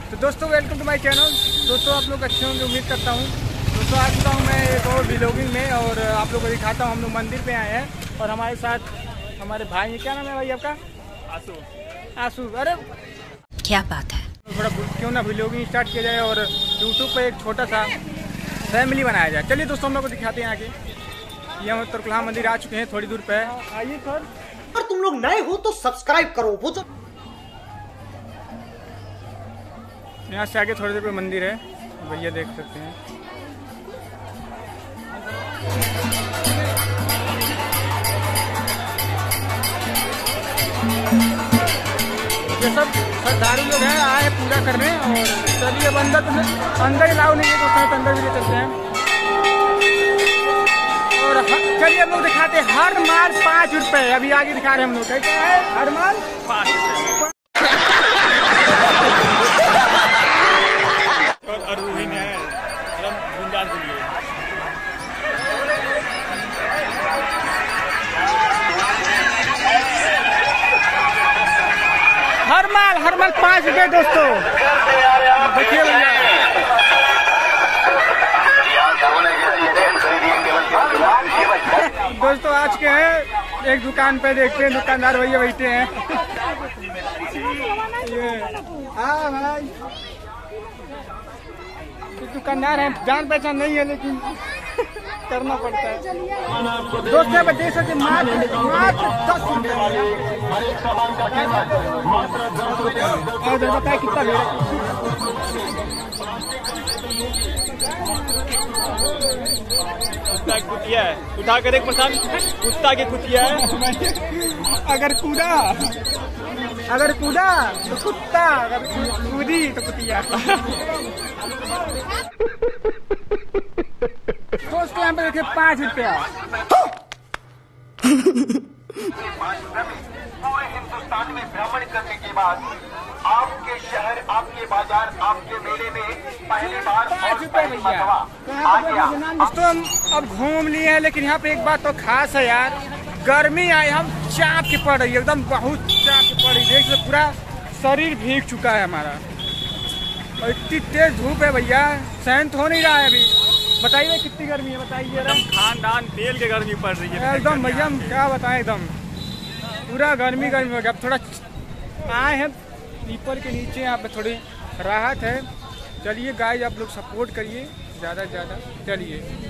तो दोस्तों welcome to my channel. दोस्तों आप लोग अच्छे होंगे उम्मीद करता हूँ। दोस्तों आ चुका हूँ मैं एक और व्लॉगिंग में और आप लोग को दिखाता हूँ। हम लोग मंदिर पे आए हैं और हमारे साथ हमारे भाई हैं। क्या नाम है भाई आपका? आशु। अरे क्या बात है। थोड़ा क्यों ना व्लॉगिंग स्टार्ट किया जाए और यूट्यूब पे एक छोटा सा फैमिली बनाया जाए। चलिए दोस्तों हम लोग को दिखाते हैं आगे। ये हम तरकुलहा मंदिर आ चुके हैं, थोड़ी दूर पे आइए सर। अगर तुम लोग नए हो तो सब्सक्राइब करो। वो तो यहाँ से आगे थोड़ी देर पे मंदिर है, भैया देख सकते हैं। ये सब श्रद्धालु लोग हैं, आए पूजा करने। और चलिए अब अंदर ही लाओ नहीं है तो अंदर भी ले चलते हैं। और चलिए हम लोग दिखाते हैं। हर माल 5 रुपए। अभी आगे दिखा रहे हैं हम लोग। क्या है हर माल 5 रुपए। हर माल 5 रुपए दोस्तों। देखिए भैया दोस्तों आज के हैं एक दुकान पे, देखते हैं दुकानदार भैया बैठे हैं। ये हाँ भाई दुकानदार है, जान पहचान नहीं है लेकिन करना पड़ता है। दोस्तों बच्चे से मात्र 10 रुपए। बताए कितना भीड़ है। कुतिया है, उठा कर एक प्रसाद कुत्ता के कुतिया है। अगर कूदा तो कुत्ता, अगर कूदी तो कुतिया। दोस्तों यहाँ पे देखिए 5 रुपया। पूरे हिंदुस्तान में भ्रमण करने के बाद आपके शहर, आपके बाजार, आपके मेले में पहली बार 5 रुपए भैया। दोस्तों हम अब घूम लिए हैं, लेकिन यहाँ पे एक बात तो खास है यार, गर्मी आई हम चाप की पड़ रही है, एकदम बहुत चाप की पड़ रही है। देख पूरा शरीर भीग चुका है हमारा और इतनी तेज धूप है भैया, सहन हो नहीं रहा है अभी। बताइए कितनी गर्मी है, बताइए। खानदान तेल के गर्मी पड़ रही है एकदम भैया, हम क्या बताएं, एकदम पूरा गर्मी हो गया। अब थोड़ा आए हैं पीपल के नीचे, यहाँ पे थोड़ी राहत है। चलिए गाइस आप लोग सपोर्ट करिए ज़्यादा से ज़्यादा। चलिए